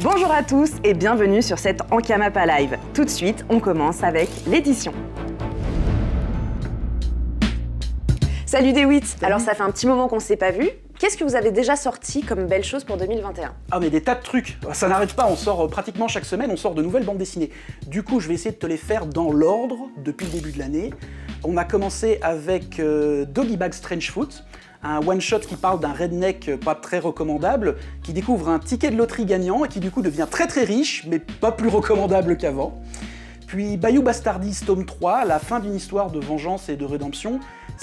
Bonjour à tous et bienvenue sur cette Ankama Live. Tout de suite, on commence avec l'édition. Salut DeWitt. Alors ça fait un petit moment qu'on ne s'est pas vu. Qu'est-ce que vous avez déjà sorti comme belle chose pour 2021? Ah mais des tas de trucs, ça n'arrête pas, on sort pratiquement chaque semaine, on sort de nouvelles bandes dessinées. Du coup, je vais essayer de te les faire dans l'ordre depuis le début de l'année. On a commencé avec Doggy Bag Strange Foot, un one-shot qui parle d'un redneck pas très recommandable, qui découvre un ticket de loterie gagnant et qui du coup devient très très riche, mais pas plus recommandable qu'avant. Puis Bayou Bastardise tome 3, la fin d'une histoire de vengeance et de rédemption.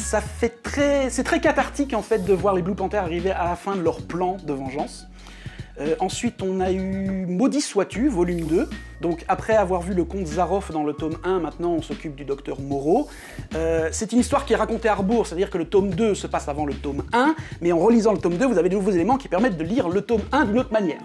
C'est très cathartique en fait de voir les Blue Panthers arriver à la fin de leur plan de vengeance. Ensuite, on a eu Maudit sois-tu, volume 2. Donc après avoir vu le conte Zaroff dans le tome 1, maintenant on s'occupe du docteur Moreau. C'est une histoire qui est racontée à rebours, c'est-à-dire que le tome 2 se passe avant le tome 1, mais en relisant le tome 2, vous avez de nouveaux éléments qui permettent de lire le tome 1 d'une autre manière.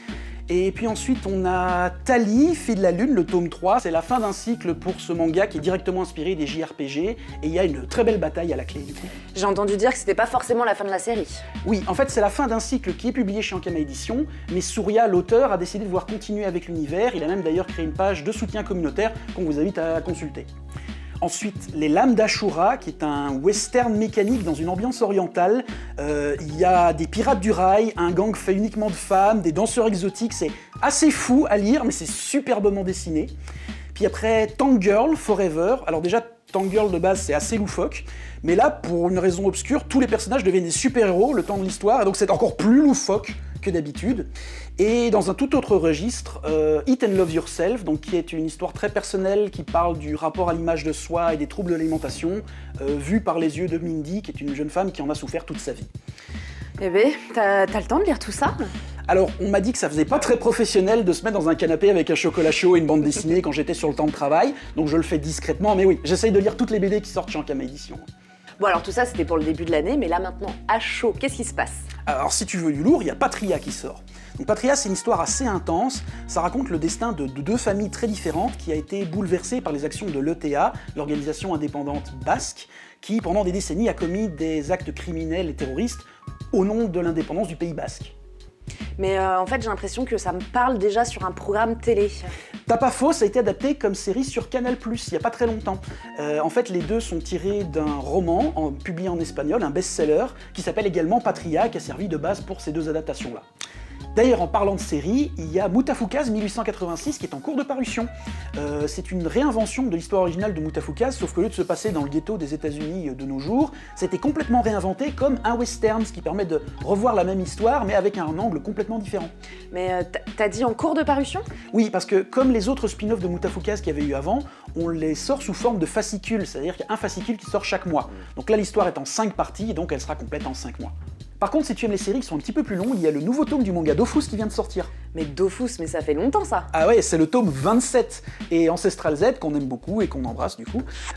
Et puis ensuite, on a Tali, Fille de la Lune, le tome 3. C'est la fin d'un cycle pour ce manga qui est directement inspiré des JRPG. Et il y a une très belle bataille à la clé, du coup. J'ai entendu dire que c'était pas forcément la fin de la série. Oui, en fait, c'est la fin d'un cycle qui est publié chez Ankama Éditions, mais Surya, l'auteur, a décidé de vouloir continuer avec l'univers. Il a même d'ailleurs créé une page de soutien communautaire qu'on vous invite à consulter. Ensuite, Les Lames d'Ashura, qui est un western mécanique dans une ambiance orientale. Il y a des pirates du rail, un gang fait uniquement de femmes, des danseurs exotiques. C'est assez fou à lire, mais c'est superbement dessiné. Puis après, Tank Girl Forever. Alors déjà, Tank Girl de base, c'est assez loufoque. Mais là, pour une raison obscure, tous les personnages deviennent des super-héros le temps de l'histoire. Et donc c'est encore plus loufoque que d'habitude. Et dans un tout autre registre, Eat and Love Yourself, donc qui est une histoire très personnelle qui parle du rapport à l'image de soi et des troubles de l'alimentation, vue par les yeux de Mindy, qui est une jeune femme qui en a souffert toute sa vie. Eh ben, t'as le temps de lire tout ça? Alors, on m'a dit que ça faisait pas très professionnel de se mettre dans un canapé avec un chocolat chaud et une bande dessinée quand j'étais sur le temps de travail, donc je le fais discrètement, mais oui, j'essaye de lire toutes les BD qui sortent chez Ankama Éditions. Bon alors tout ça c'était pour le début de l'année, mais là maintenant, à chaud, qu'est-ce qui se passe? Alors si tu veux du lourd, il y a Patria qui sort. Donc Patria, c'est une histoire assez intense, ça raconte le destin de deux familles très différentes qui a été bouleversée par les actions de l'ETA, l'organisation indépendante basque, qui pendant des décennies a commis des actes criminels et terroristes au nom de l'indépendance du Pays basque. Mais en fait j'ai l'impression que ça me parle déjà sur un programme télé. T'as pas faux, ça a été adapté comme série sur Canal+, il y a pas très longtemps. En fait, les deux sont tirés d'un roman publié en espagnol, un best-seller, qui s'appelle également Patria, qui a servi de base pour ces deux adaptations-là. D'ailleurs, en parlant de série, il y a Mutafukaz 1886 qui est en cours de parution. C'est une réinvention de l'histoire originale de Mutafukaz, sauf qu'au lieu de se passer dans le ghetto des États-Unis de nos jours, c'était complètement réinventé comme un western, ce qui permet de revoir la même histoire, mais avec un angle complètement différent. Mais t'as dit en cours de parution? Oui, parce que comme les autres spin-offs de Mutafukaz qu'il y avait eu avant, on les sort sous forme de fascicules, c'est-à-dire qu'il y a un fascicule qui sort chaque mois. Donc là, l'histoire est en 5 parties, et donc elle sera complète en 5 mois. Par contre, si tu aimes les séries qui sont un petit peu plus longues, il y a le nouveau tome du manga Dofus qui vient de sortir. Mais Dofus, mais ça fait longtemps ça. Ah ouais, c'est le tome 27. Et Ancestral Z, qu'on aime beaucoup et qu'on embrasse du coup,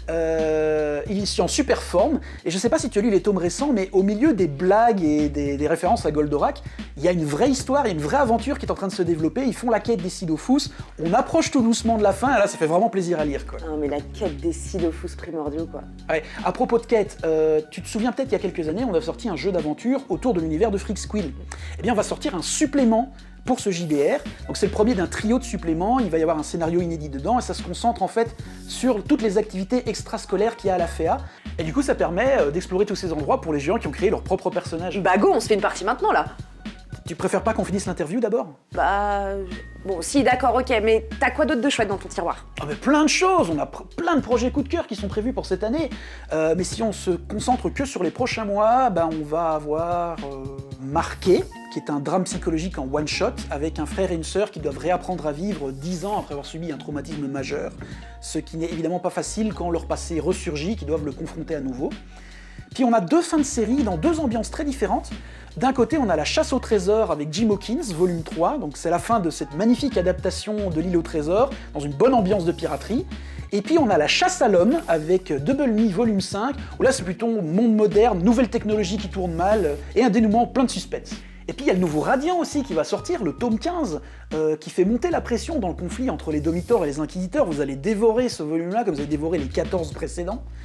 il est en super forme. Et je sais pas si tu as lu les tomes récents, mais au milieu des blagues et des références à Goldorak, il y a une vraie histoire, il y a une vraie aventure qui est en train de se développer. Ils font la quête des Sidofus. On approche tout doucement de la fin, et là ça fait vraiment plaisir à lire, quoi. Non mais la quête des Sidofus primordiaux, quoi. Ouais. À propos de quête, tu te souviens peut-être il y a quelques années, on a sorti un jeu d'aventure autour de l'univers de Freak Squill. Eh bien, on va sortir un supplément pour ce JDR. Donc c'est le premier d'un trio de suppléments, il va y avoir un scénario inédit dedans, et ça se concentre en fait sur toutes les activités extrascolaires qu'il y a à la FEA. Et du coup, ça permet d'explorer tous ces endroits pour les géants qui ont créé leur propre personnage. Bah go, on se fait une partie maintenant, là. Tu préfères pas qu'on finisse l'interview d'abord? Bah... Bon, si, d'accord, ok, mais t'as quoi d'autre de chouette dans ton tiroir? Ah mais plein de choses, on a plein de projets coup de cœur qui sont prévus pour cette année. Mais si on se concentre que sur les prochains mois, bah on va avoir Marqué, qui est un drame psychologique en one-shot, avec un frère et une sœur qui doivent réapprendre à vivre 10 ans après avoir subi un traumatisme majeur, ce qui n'est évidemment pas facile quand leur passé ressurgit, qu'ils doivent le confronter à nouveau. Puis on a deux fins de série dans deux ambiances très différentes. D'un côté, on a La Chasse au Trésor avec Jim Hawkins, volume 3, donc c'est la fin de cette magnifique adaptation de l'île au trésor, dans une bonne ambiance de piraterie. Et puis on a La Chasse à l'homme avec Double Me, volume 5, où là c'est plutôt monde moderne, nouvelle technologie qui tourne mal, et un dénouement plein de suspense. Et puis il y a le nouveau Radiant aussi qui va sortir, le tome 15, qui fait monter la pression dans le conflit entre les Domitors et les Inquisiteurs. Vous allez dévorer ce volume-là comme vous avez dévoré les 14 précédents.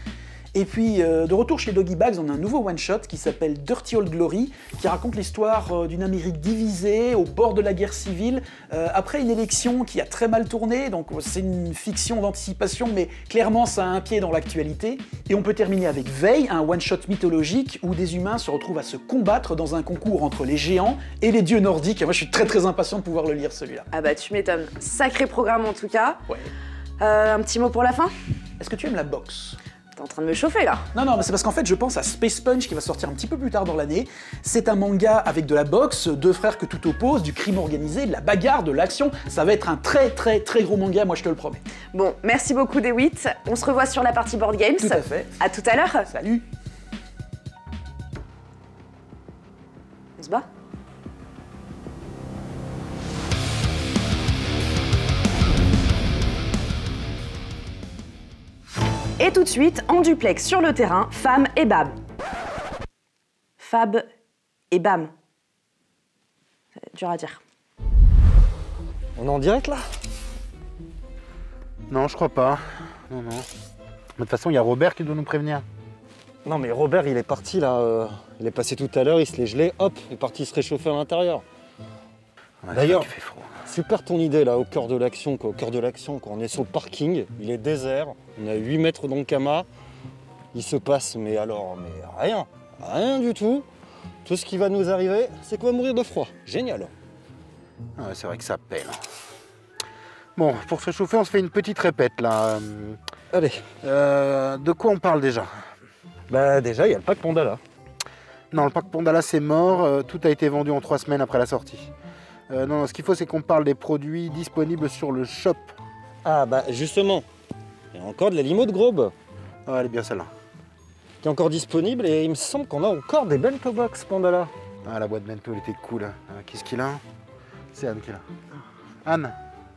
Et puis, de retour chez Doggy Bags, on a un nouveau one-shot qui s'appelle Dirty Old Glory, qui raconte l'histoire d'une Amérique divisée, au bord de la guerre civile, après une élection qui a très mal tourné, donc c'est une fiction d'anticipation, mais clairement ça a un pied dans l'actualité. Et on peut terminer avec Veille, un one-shot mythologique où des humains se retrouvent à se combattre dans un concours entre les géants et les dieux nordiques. Et moi je suis très impatient de pouvoir le lire celui-là. Ah bah tu m'étonnes, sacré programme en tout cas. Ouais. Un petit mot pour la fin? Est-ce que tu aimes la boxe? T'es en train de me chauffer là. Non, mais c'est parce qu'en fait, je pense à Space Punch qui va sortir un petit peu plus tard dans l'année. C'est un manga avec de la boxe, deux frères que tout oppose, du crime organisé, de la bagarre, de l'action. Ça va être un très gros manga, moi je te le promets. Bon, merci beaucoup DeWitt. On se revoit sur la partie board games. Tout à fait. À tout à l'heure. Salut. On se bat? Et tout de suite, en duplex sur le terrain, Fab et Bam. Fab et Bam. C'est dur à dire. On est en direct là? Non, je crois pas. Non. De toute façon, il y a Robert qui doit nous prévenir. Non mais Robert il est parti là, il est passé tout à l'heure, il se l'est gelé, hop, il est parti se réchauffer à l'intérieur. Ouais, D'ailleurs, il fait froid. super ton idée là, au cœur de l'action quoi, on est sur le parking, il est désert, on a 8 mètres dans le Kama, il se passe mais rien du tout. Tout ce qui va nous arriver, c'est qu'on va mourir de froid. Génial. Ah ouais, c'est vrai que ça pèle. Bon, pour se réchauffer, on se fait une petite répète là. Allez. De quoi on parle déjà? Bah déjà, il y a le pack Pandala. Non, le pack Pandala c'est mort, tout a été vendu en 3 semaines après la sortie. Non, ce qu'il faut c'est qu'on parle des produits disponibles sur le shop. Ah bah justement, il y a encore de la limo de Grobe Ah, elle est bien celle-là. qui est encore disponible et il me semble qu'on a encore des bento box Pandala. Ah, la boîte bento elle était cool. Qu'est-ce qu'il a? C'est Anne qui l'a. Anne,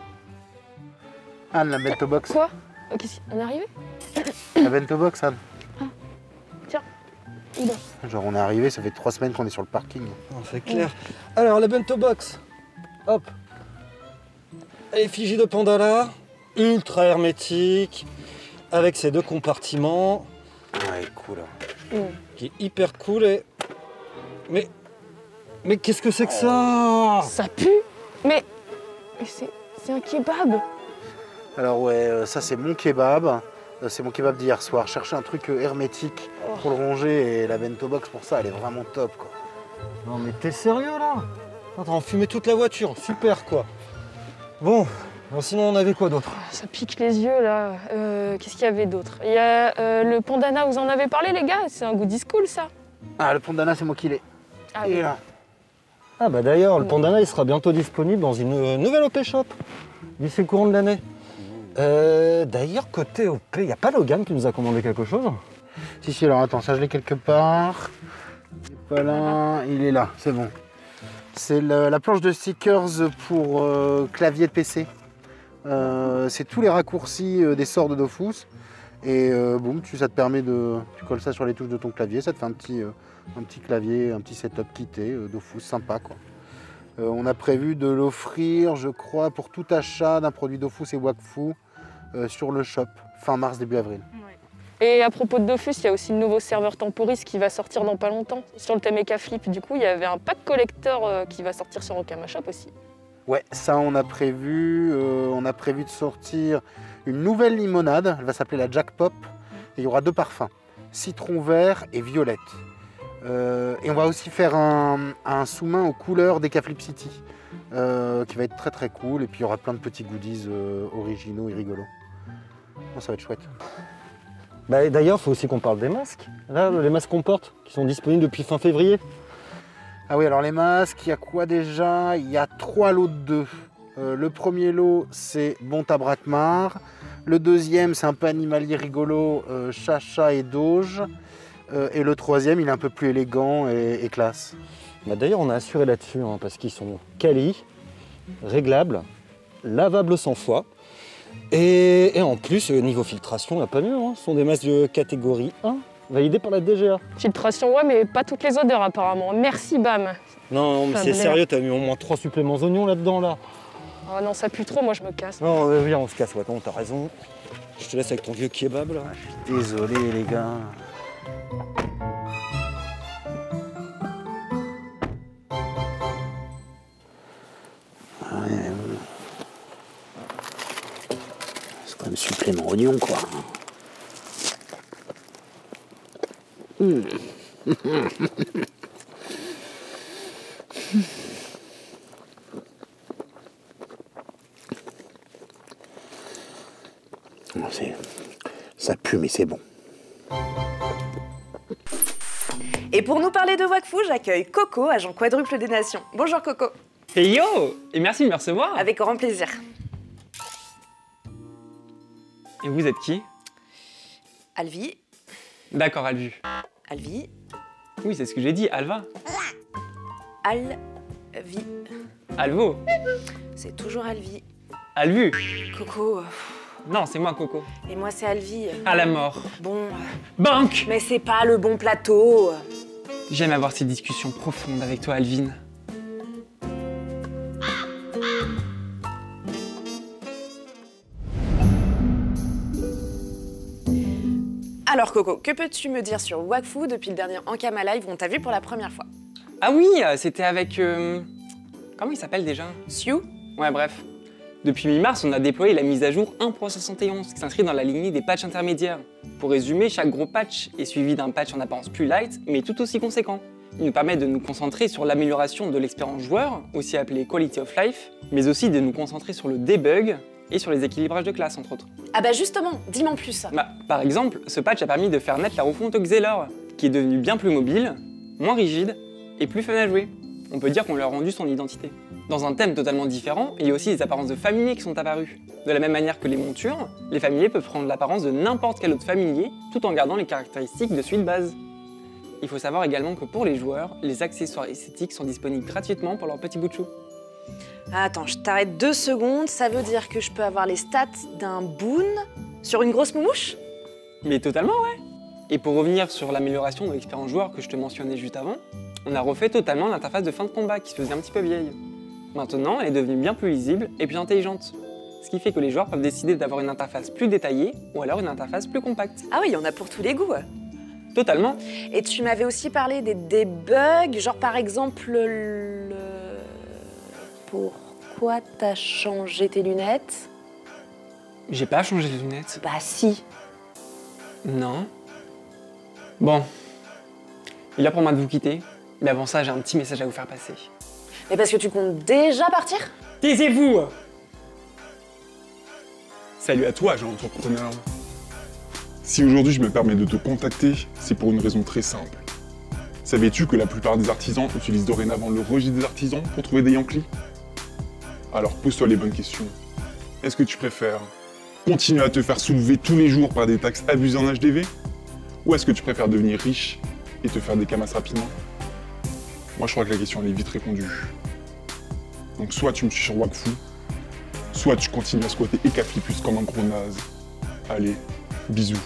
la bento box. Quoi? Qu'est-ce qu'on est arrivé? La bento box, Anne. Tiens, oula. Genre on est arrivé, ça fait 3 semaines qu'on est sur le parking. C'est clair. Alors la bento box, hop. Effigie de Pandala, ultra hermétique, avec ses 2 compartiments, Ouais, cool. qui est hyper cool et... Mais qu'est-ce que c'est que ça? Ça pue? Mais c'est un kebab. Alors ouais, ça c'est mon kebab. C'est mon kebab d'hier soir. Chercher un truc hermétique pour le ranger et la bento box pour ça, elle est vraiment top quoi. Non mais t'es sérieux là? Attends, fumer toute la voiture, super quoi. Bon, sinon on avait quoi d'autre? Ça pique les yeux là. Qu'est-ce qu'il y avait d'autre? Il y a le Pandana, vous en avez parlé les gars? C'est un goodies cool ça. Ah, le Pandana, c'est moi qui l'ai. Ah Il est oui. là. Ah bah d'ailleurs, le Pandana il sera bientôt disponible dans une nouvelle OP Shop, d'ici le courant de l'année. D'ailleurs, côté OP, il n'y a pas Logan qui nous a commandé quelque chose? Si, alors attends, ça je l'ai quelque part. Il est pas là, il est là, c'est bon. C'est la planche de stickers pour clavier de PC. C'est tous les raccourcis des sorts de Dofus. Et boum, ça te permet de... Tu colles ça sur les touches de ton clavier, ça te fait un petit clavier, un petit setup kitté, Dofus, sympa quoi. On a prévu de l'offrir, je crois, pour tout achat d'un produit Dofus et Wakfu sur le shop, fin mars, début avril. Et à propos de Dofus, il y a aussi le nouveau serveur Temporis qui va sortir dans pas longtemps sur le thème Eka Flip. Du coup, il y avait un pack collector qui va sortir sur Okama Shop aussi. Ouais, ça on a prévu de sortir une nouvelle limonade, elle va s'appeler la Jack Pop, et il y aura 2 parfums, citron vert et violette. Et on va aussi faire un sous-main aux couleurs d'Eka Flip City, qui va être très cool, et puis il y aura plein de petits goodies originaux et rigolos. Bon, ça va être chouette. Bah, d'ailleurs, il faut aussi qu'on parle des masques. Là, les masques qu'on porte, qui sont disponibles depuis fin février. Ah oui, alors les masques, il y a quoi déjà? Il y a 3 lots de 2. Le premier lot, c'est Bonta Brakmar. Le deuxième, c'est un peu animalier rigolo, Chacha et Doge. Et le troisième, il est un peu plus élégant et classe. Bah, d'ailleurs, on a assuré là-dessus, hein, parce qu'ils sont quali, réglables, lavables 100 fois. Et en plus, niveau filtration, il n'y a pas mieux. Hein. Ce sont des masques de catégorie 1, validés par la DGA. Filtration, ouais, mais pas toutes les odeurs apparemment. Merci, Bam. Non, mais Ça c'est me sérieux, t'as mis au moins 3 suppléments oignons là-dedans, là. Oh non, ça pue trop, moi je me casse. Non, viens, on se casse, ouais, t'as raison. Je te laisse avec ton vieux kebab là. Désolé les gars. Ouais, c'est quand même supplément oignon quoi. Ça pue mais c'est bon. Et pour nous parler de Wakfu, j'accueille Coco, agent quadruple des Nations. Bonjour Coco. Hey yo! Et merci de me recevoir. Avec grand plaisir. Et vous êtes qui? Alvi. D'accord, Alvu. Alvi. Oui, c'est ce que j'ai dit, Alva. Alvi. Alvo. C'est toujours Alvi. Alvu. Coco. Non, c'est moi, Coco. Et moi, c'est Alvi. À la mort. Bon. Banque! Mais c'est pas le bon plateau. J'aime avoir ces discussions profondes avec toi, Alvin. Alors Coco, que peux-tu me dire sur Wakfu depuis le dernier Ankama Live où on t'a vu pour la première fois? Ah oui, c'était avec... Comment il s'appelle déjà? Siu? Ouais, bref. Depuis mi-mars, on a déployé la mise à jour 1.71, qui s'inscrit dans la lignée des patchs intermédiaires. Pour résumer, chaque gros patch est suivi d'un patch en apparence plus light, mais tout aussi conséquent. Il nous permet de nous concentrer sur l'amélioration de l'expérience joueur, aussi appelée Quality of Life, mais aussi de nous concentrer sur le debug et sur les équilibrages de classe, entre autres. Ah bah justement, dis-moi en plus. Bah, par exemple, ce patch a permis de faire naître la refonte Xelor, qui est devenue bien plus mobile, moins rigide et plus fun à jouer. On peut dire qu'on lui a rendu son identité. Dans un thème totalement différent, il y a aussi des apparences de familiers qui sont apparues. De la même manière que les montures, les familiers peuvent prendre l'apparence de n'importe quel autre familier, tout en gardant les caractéristiques de celui de base. Il faut savoir également que pour les joueurs, les accessoires esthétiques sont disponibles gratuitement pour leur petit bout de chou. Attends, je t'arrête 2 secondes, ça veut dire que je peux avoir les stats d'un boon sur une grosse moumouche? Mais totalement, ouais. Et pour revenir sur l'amélioration de l'expérience joueur que je te mentionnais juste avant, on a refait totalement l'interface de fin de combat qui se faisait un petit peu vieille. Maintenant, elle est devenue bien plus lisible et plus intelligente. Ce qui fait que les joueurs peuvent décider d'avoir une interface plus détaillée ou alors une interface plus compacte. Ah oui, il y en a pour tous les goûts. Totalement. Et tu m'avais aussi parlé des debugs, genre par exemple le... Pourquoi t'as changé tes lunettes? J'ai pas changé de lunettes. Bah si. Non. Bon. Il est pour moi de vous quitter. Mais avant ça, j'ai un petit message à vous faire passer. Mais parce que tu comptes déjà partir? Taisez-vous! Salut à toi, agent entrepreneur. Si aujourd'hui je me permets de te contacter, c'est pour une raison très simple. Savais-tu que la plupart des artisans utilisent dorénavant le registre des artisans pour trouver des Yankees? Alors pose-toi les bonnes questions. Est-ce que tu préfères continuer à te faire soulever tous les jours par des taxes abusées en HDV? Ou est-ce que tu préfères devenir riche et te faire des camasses rapidement? Moi je crois que la question elle est vite répondue. Donc soit tu me suis sur Wakfu, soit tu continues à squatter Ecaflipus comme un gros naze. Allez, bisous.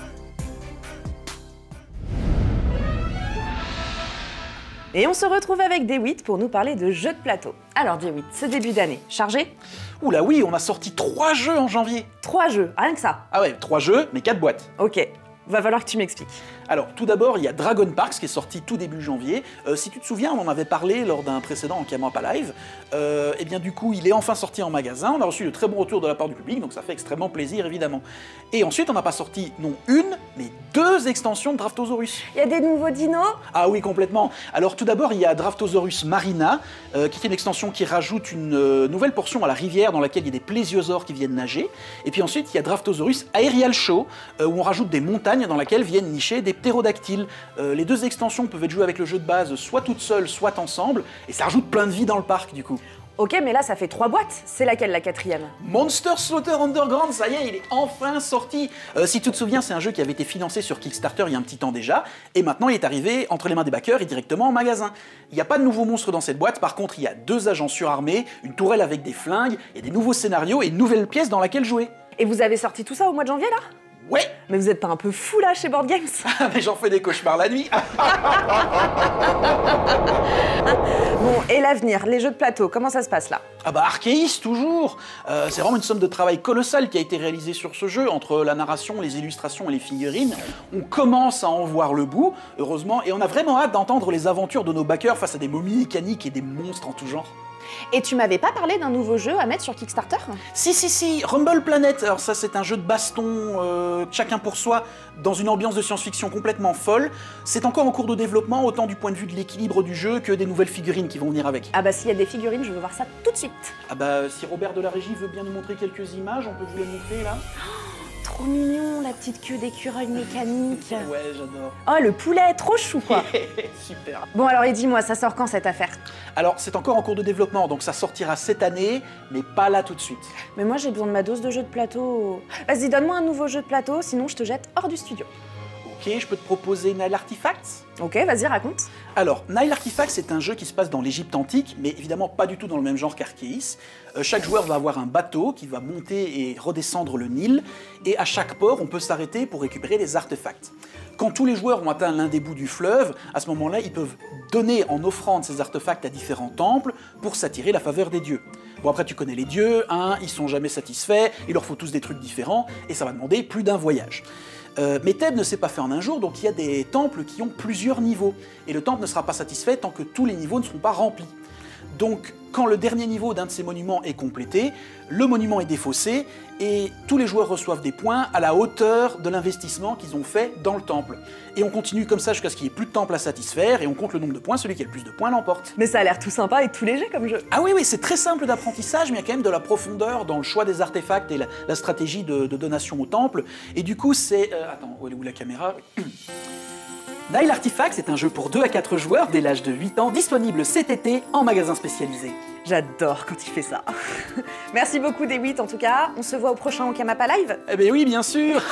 Et on se retrouve avec DeWitt pour nous parler de jeux de plateau. Alors DeWitt, ce début d'année, chargé? Oula oui, on a sorti 3 jeux en janvier. 3 jeux, rien que ça. Ah ouais, 3 jeux, mais 4 boîtes. Ok, va falloir que tu m'expliques. Alors, tout d'abord, il y a Dragon Parks qui est sorti tout début janvier. Si tu te souviens, on en avait parlé lors d'un précédent Ankama Live. Et bien du coup, il est enfin sorti en magasin. On a reçu de très bons retours de la part du public, donc ça fait extrêmement plaisir, évidemment. Et ensuite, on n'a pas sorti, non une, mais 2 extensions de Draftosaurus. Il y a des nouveaux dinos? Ah oui, complètement. Alors tout d'abord, il y a Draftosaurus Marina, qui est une extension qui rajoute une nouvelle portion à la rivière dans laquelle il y a des plésiosaures qui viennent nager. Et puis ensuite, il y a Draftosaurus Aerial Show, où on rajoute des montagnes dans lesquelles viennent nicher des ptérodactyles. Les 2 extensions peuvent être jouées avec le jeu de base, soit toutes seules, soit ensemble, et ça rajoute plein de vie dans le parc du coup. Ok, mais là ça fait 3 boîtes, c'est laquelle la 4e? Monster Slaughter Underground, ça y est, il est enfin sorti. Si tu te souviens, c'est un jeu qui avait été financé sur Kickstarter il y a un petit temps déjà, et maintenant il est arrivé entre les mains des backers et directement en magasin. Il n'y a pas de nouveaux monstres dans cette boîte, par contre il y a 2 agents surarmés, une tourelle avec des flingues, il y a des nouveaux scénarios et une nouvelle pièce dans laquelle jouer. Et vous avez sorti tout ça au mois de janvier là? Ouais. Mais vous êtes pas un peu fou là chez Board Games? Mais j'en fais des cauchemars la nuit. Bon, et l'avenir, les jeux de plateau, comment ça se passe là? Ah bah Arkeis, toujours. C'est vraiment une somme de travail colossale qui a été réalisée sur ce jeu, entre la narration, les illustrations et les figurines. On commence à en voir le bout, heureusement, et on a vraiment hâte d'entendre les aventures de nos backers face à des momies mécaniques et des monstres en tout genre. Et tu m'avais pas parlé d'un nouveau jeu à mettre sur Kickstarter? Si, Rumble Planet. Alors ça, c'est un jeu de baston, chacun pour soi, dans une ambiance de science-fiction complètement folle. C'est encore en cours de développement, autant du point de vue de l'équilibre du jeu que des nouvelles figurines qui vont venir avec. Ah bah s'il y a des figurines, je veux voir ça tout de suite. Ah bah si Robert de la régie veut bien nous montrer quelques images, on peut vous les montrer là. Trop mignon, la petite queue d'écureuil mécanique. Ouais, j'adore. Oh, le poulet, trop chou quoi. Super. Bon alors, et dis-moi, ça sort quand cette affaire? Alors, c'est encore en cours de développement, donc ça sortira cette année, mais pas là tout de suite. Mais moi, j'ai besoin de ma dose de jeu de plateau. Vas-y, donne-moi un nouveau jeu de plateau, sinon je te jette hors du studio. Ok, je peux te proposer Nile Artifacts. Ok, vas-y, raconte. Alors, Nile Artifacts, c'est un jeu qui se passe dans l'Égypte antique, mais évidemment pas du tout dans le même genre qu'Arkeis. Chaque joueur va avoir un bateau qui va monter et redescendre le Nil, et à chaque port, on peut s'arrêter pour récupérer des artefacts. Quand tous les joueurs ont atteint l'un des bouts du fleuve, à ce moment-là, ils peuvent donner en offrande ces artefacts à différents temples pour s'attirer la faveur des dieux. Bon, après, tu connais les dieux, hein, ils sont jamais satisfaits, il leur faut tous des trucs différents, et ça va demander plus d'un voyage. Mais Thèbes ne s'est pas fait en un jour, donc il y a des temples qui ont plusieurs niveaux. Et le temple ne sera pas satisfait tant que tous les niveaux ne seront pas remplis. Donc, quand le dernier niveau d'un de ces monuments est complété, le monument est défaussé et tous les joueurs reçoivent des points à la hauteur de l'investissement qu'ils ont fait dans le temple. Et on continue comme ça jusqu'à ce qu'il n'y ait plus de temple à satisfaire et on compte le nombre de points, celui qui a le plus de points l'emporte. Mais ça a l'air tout sympa et tout léger comme jeu. Ah oui, c'est très simple d'apprentissage, mais il y a quand même de la profondeur dans le choix des artefacts et la stratégie de donation au temple. Et du coup, c'est... attends, où est la caméra? Nile Artifacts est un jeu pour 2 à 4 joueurs dès l'âge de 8 ans, disponible cet été en magasin spécialisé. J'adore quand il fait ça. Merci beaucoup D8 en tout cas. On se voit au prochain Okamapa Live. Eh ben oui, bien sûr.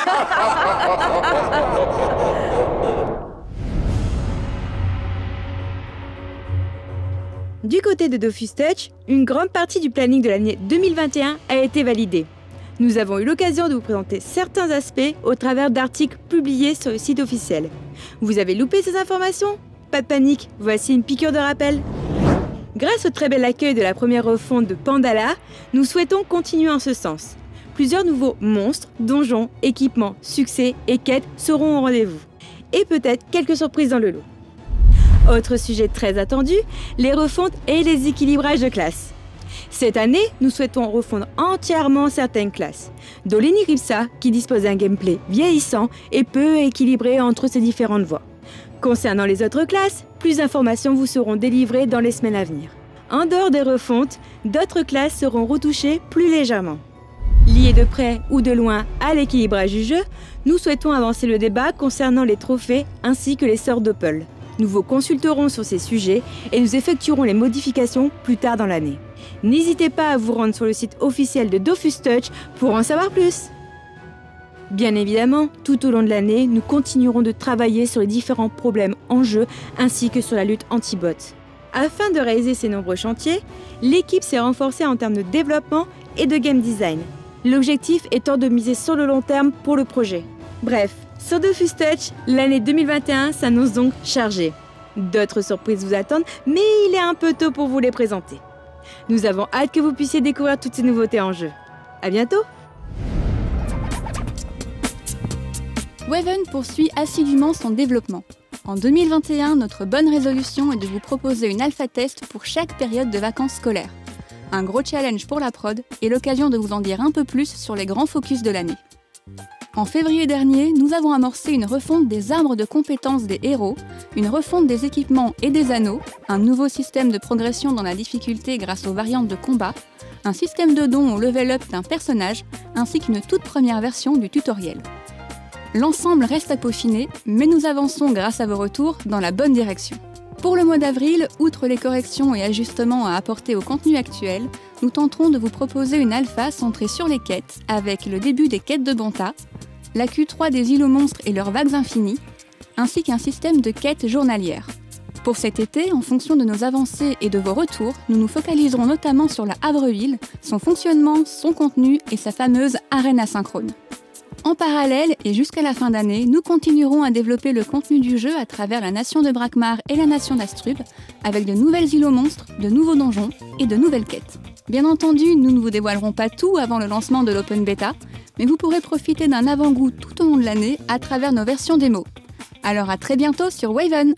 Du côté de Dofus Touch, une grande partie du planning de l'année 2021 a été validée. Nous avons eu l'occasion de vous présenter certains aspects au travers d'articles publiés sur le site officiel. Vous avez loupé ces informations? Pas de panique, voici une piqûre de rappel. Grâce au très bel accueil de la première refonte de Pandala, nous souhaitons continuer en ce sens. Plusieurs nouveaux monstres, donjons, équipements, succès et quêtes seront au rendez-vous. Et peut-être quelques surprises dans le lot. Autre sujet très attendu, les refontes et les équilibrages de classes. Cette année, nous souhaitons refondre entièrement certaines classes. Dolini Ripsa, qui dispose d'un gameplay vieillissant et peu équilibré entre ses différentes voies. Concernant les autres classes, plus d'informations vous seront délivrées dans les semaines à venir. En dehors des refontes, d'autres classes seront retouchées plus légèrement. Liées de près ou de loin à l'équilibrage du jeu, nous souhaitons avancer le débat concernant les trophées ainsi que les sorts d'Opal. Nous vous consulterons sur ces sujets et nous effectuerons les modifications plus tard dans l'année. N'hésitez pas à vous rendre sur le site officiel de Dofus Touch pour en savoir plus. Bien évidemment, tout au long de l'année, nous continuerons de travailler sur les différents problèmes en jeu ainsi que sur la lutte anti-bot. Afin de réaliser ces nombreux chantiers, l'équipe s'est renforcée en termes de développement et de game design. L'objectif étant de miser sur le long terme pour le projet. Bref, sur Dofus Touch, l'année 2021 s'annonce donc chargée. D'autres surprises vous attendent, mais il est un peu tôt pour vous les présenter. Nous avons hâte que vous puissiez découvrir toutes ces nouveautés en jeu. À bientôt! Waven poursuit assidûment son développement. En 2021, notre bonne résolution est de vous proposer une alpha test pour chaque période de vacances scolaires. Un gros challenge pour la prod et l'occasion de vous en dire un peu plus sur les grands focus de l'année. En février dernier, nous avons amorcé une refonte des arbres de compétences des héros, une refonte des équipements et des anneaux, un nouveau système de progression dans la difficulté grâce aux variantes de combat, un système de dons au level up d'un personnage, ainsi qu'une toute première version du tutoriel. L'ensemble reste à peaufiner, mais nous avançons grâce à vos retours dans la bonne direction. Pour le mois d'avril, outre les corrections et ajustements à apporter au contenu actuel, nous tenterons de vous proposer une alpha centrée sur les quêtes, avec le début des quêtes de Banta, la Q3 des îlots monstres et leurs vagues infinies, ainsi qu'un système de quêtes journalières. Pour cet été, en fonction de nos avancées et de vos retours, nous nous focaliserons notamment sur la Havreville, son fonctionnement, son contenu et sa fameuse arène asynchrone. En parallèle, et jusqu'à la fin d'année, nous continuerons à développer le contenu du jeu à travers la nation de Brakmar et la nation d'Astrub, avec de nouvelles îles aux monstres, de nouveaux donjons et de nouvelles quêtes. Bien entendu, nous ne vous dévoilerons pas tout avant le lancement de l'Open Beta, mais vous pourrez profiter d'un avant-goût tout au long de l'année à travers nos versions démo. Alors à très bientôt sur Waven!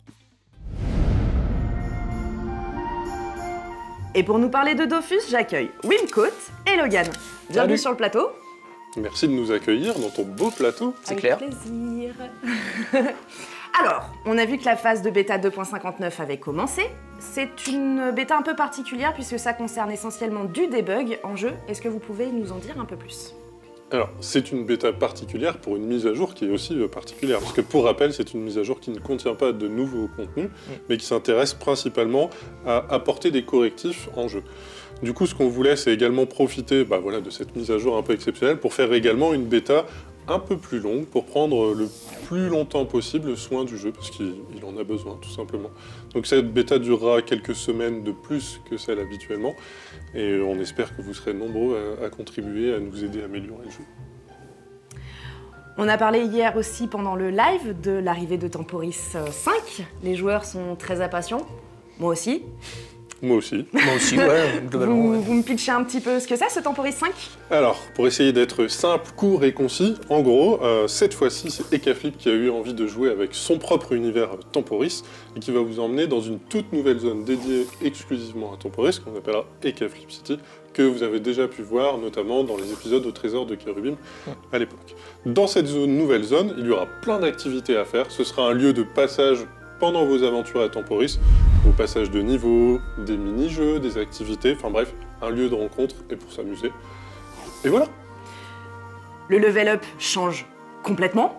Et pour nous parler de Dofus, j'accueille Wimcote et Logan. Bienvenue sur le plateau. Merci de nous accueillir dans ton beau plateau. C'est clair. Avec plaisir. Alors, on a vu que la phase de bêta 2.59 avait commencé. C'est une bêta un peu particulière puisque ça concerne essentiellement du debug en jeu. Est-ce que vous pouvez nous en dire un peu plus ? Alors, c'est une bêta particulière pour une mise à jour qui est aussi particulière. Parce que pour rappel, c'est une mise à jour qui ne contient pas de nouveaux contenus, mais qui s'intéresse principalement à apporter des correctifs en jeu. Du coup, ce qu'on voulait, c'est également profiter de cette mise à jour un peu exceptionnelle pour faire également une bêta un peu plus longue, pour prendre le plus longtemps possible soin du jeu, parce qu'il en a besoin, tout simplement. Donc cette bêta durera quelques semaines de plus que celle habituellement, et on espère que vous serez nombreux à contribuer, à nous aider à améliorer le jeu. On a parlé hier aussi pendant le live de l'arrivée de Temporis 5. Les joueurs sont très impatients, moi aussi. Moi aussi. Moi aussi, ouais, globalement. Vous me pitchez un petit peu ce que c'est, ce Temporis 5 ? Alors, pour essayer d'être simple, court et concis, en gros, cette fois-ci, c'est Ekaflip qui a eu envie de jouer avec son propre univers Temporis et qui va vous emmener dans une toute nouvelle zone dédiée exclusivement à Temporis, qu'on appellera Ekaflip City, que vous avez déjà pu voir, notamment dans les épisodes au Trésor de Kérubim à l'époque. Dans cette nouvelle zone, il y aura plein d'activités à faire. Ce sera un lieu de passage pendant vos aventures à Temporis, vos passages de niveau, des mini-jeux, des activités, enfin bref, un lieu de rencontre et pour s'amuser. Et voilà. Le level up change complètement ?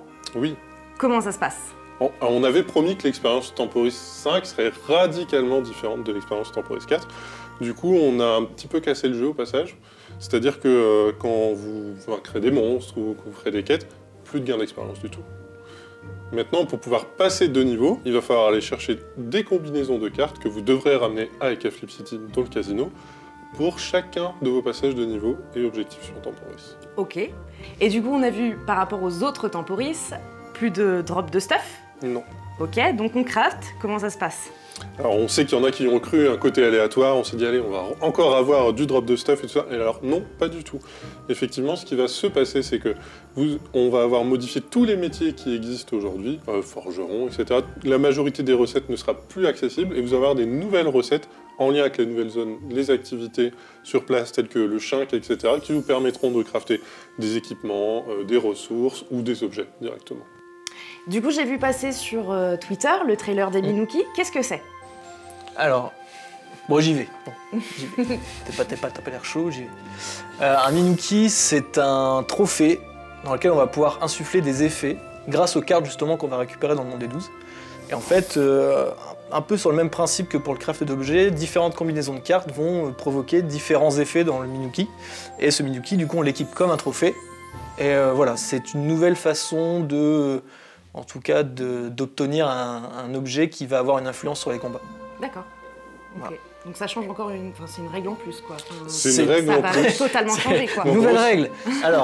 Oui. Comment ça se passe ? On avait promis que l'expérience Temporis 5 serait radicalement différente de l'expérience Temporis 4. Du coup, on a un petit peu cassé le jeu au passage. C'est-à-dire que quand vous vaincrez des monstres ou que vous ferez des quêtes, plus de gain d'expérience du tout. Maintenant, pour pouvoir passer de niveau, il va falloir aller chercher des combinaisons de cartes que vous devrez ramener à Ekaflip City dans le casino pour chacun de vos passages de niveau et objectifs sur Temporis. Ok. Et du coup, on a vu par rapport aux autres Temporis, plus de drop de stuff ? Non. Ok, donc on craft, comment ça se passe ? Alors on sait qu'il y en a qui ont cru un côté aléatoire, on s'est dit allez on va encore avoir du drop de stuff et tout ça, et alors non, pas du tout. Effectivement ce qui va se passer c'est que on va avoir modifié tous les métiers qui existent aujourd'hui, forgeron, etc. La majorité des recettes ne sera plus accessible et vous allez avoir des nouvelles recettes en lien avec les nouvelles zones, les activités sur place telles que le chink, etc. qui vous permettront de crafter des équipements, des ressources ou des objets directement. Du coup, j'ai vu passer sur Twitter le trailer des Minuki. Qu'est-ce que c'est ? Alors, moi j'y vais. Bon, j'y vais. T'as pas l'air chaud, j'y vais. Un Minuki, c'est un trophée dans lequel on va pouvoir insuffler des effets grâce aux cartes justement qu'on va récupérer dans le monde des 12. Et en fait, un peu sur le même principe que pour le craft d'objets, différentes combinaisons de cartes vont provoquer différents effets dans le Minuki. Et ce Minuki, du coup, on l'équipe comme un trophée. Et voilà, c'est une nouvelle façon de... en tout cas d'obtenir un objet qui va avoir une influence sur les combats. D'accord. Ok. Voilà. Donc ça change encore c'est une règle en plus quoi. C'est une règle en plus. Ça va totalement changer quoi. Nouvelle règle. Alors,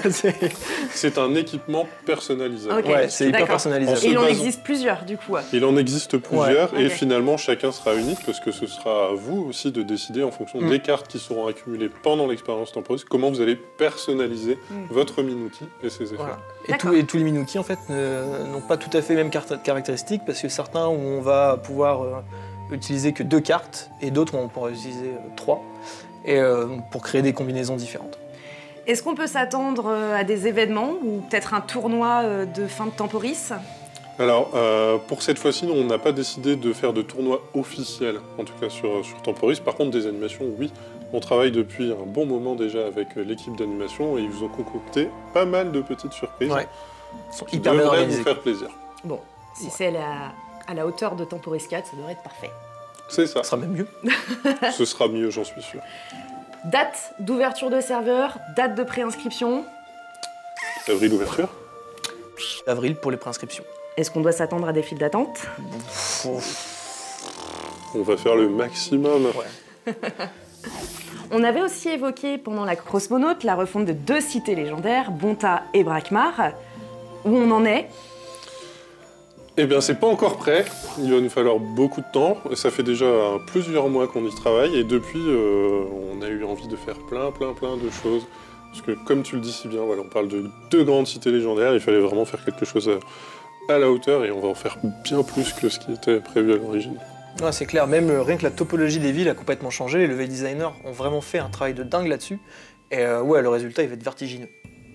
c'est un équipement personnalisé. Okay, ouais, c'est hyper personnalisé. Et il en existe plusieurs du coup. Il en existe plusieurs ouais. Et finalement chacun sera unique parce que ce sera à vous aussi de décider en fonction des cartes qui seront accumulées pendant l'expérience Temporis comment vous allez personnaliser votre Minuki et ses effets. Voilà. Et tous les Minuki en fait n'ont pas tout à fait les mêmes caractéristiques parce que certains où on va pouvoir utiliser que 2 cartes et d'autres où on pourra utiliser 3 et pour créer des combinaisons différentes. Est-ce qu'on peut s'attendre à des événements ou peut-être un tournoi de fin de Temporis ? Alors, pour cette fois-ci, on n'a pas décidé de faire de tournoi officiel, en tout cas sur Temporis. Par contre, des animations, oui. On travaille depuis un bon moment déjà avec l'équipe d'animation et ils vous ont concocté pas mal de petites surprises. Ouais. Ils sont qui hyper bien devraient organisés. vous faire plaisir. Bon, si c'est à la hauteur de Temporis 4, ça devrait être parfait. C'est ça. Ce sera même mieux. Ce sera mieux, j'en suis sûr. Date d'ouverture de serveur, date de préinscription. Avril ouverture. Avril pour les préinscriptions. Est-ce qu'on doit s'attendre à des files d'attente ? On va faire le maximum. Ouais. On avait aussi évoqué pendant la Cosmonaute la refonte de 2 cités légendaires, Bonta et Brakmar. Où on en est? Eh bien, c'est pas encore prêt. Il va nous falloir beaucoup de temps. Ça fait déjà plusieurs mois qu'on y travaille et depuis, on a eu envie de faire plein de choses. Parce que, comme tu le dis si bien, voilà, on parle de 2 grandes cités légendaires. Il fallait vraiment faire quelque chose à la hauteur et on va en faire bien plus que ce qui était prévu à l'origine. Ouais, c'est clair, même rien que la topologie des villes a complètement changé. Les level designers ont vraiment fait un travail de dingue là-dessus. Et ouais, le résultat, il va être vertigineux.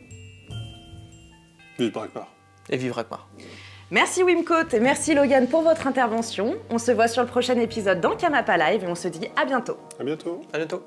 Vive Brakmar. Et vive Brakmar. Merci Wimcote et merci Logan pour votre intervention. On se voit sur le prochain épisode dans Kamapa Live et on se dit à bientôt. À bientôt. À bientôt.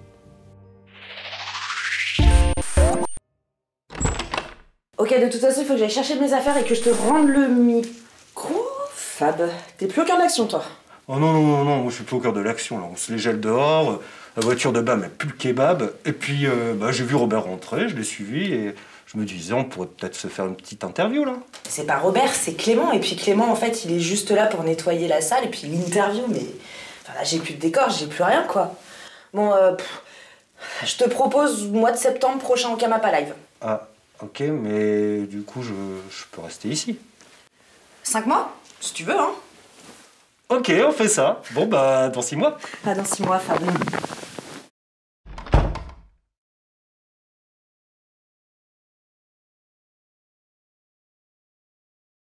Ok, de toute façon, il faut que j'aille chercher mes affaires et que je te rende le micro. Fab, t'es plus au cœur de l'action, toi. Oh non, moi je suis plus au cœur de l'action, là. On se les gèle dehors, la voiture de Bam, elle pue le kebab, et puis j'ai vu Robert rentrer, je l'ai suivi, et je me disais, on pourrait peut-être se faire une petite interview, là. C'est pas Robert, c'est Clément, et puis Clément, en fait, il est juste là pour nettoyer la salle, et puis l'interview, mais... Enfin, là, j'ai plus de décor, j'ai plus rien, quoi. Bon, je te propose mois de septembre prochain au Kamapa Live. Ah, ok, mais du coup, je peux rester ici. 5 mois? Si tu veux, hein. Ok, on fait ça. Bon, bah, dans 6 mois. Pas dans 6 mois, Fab.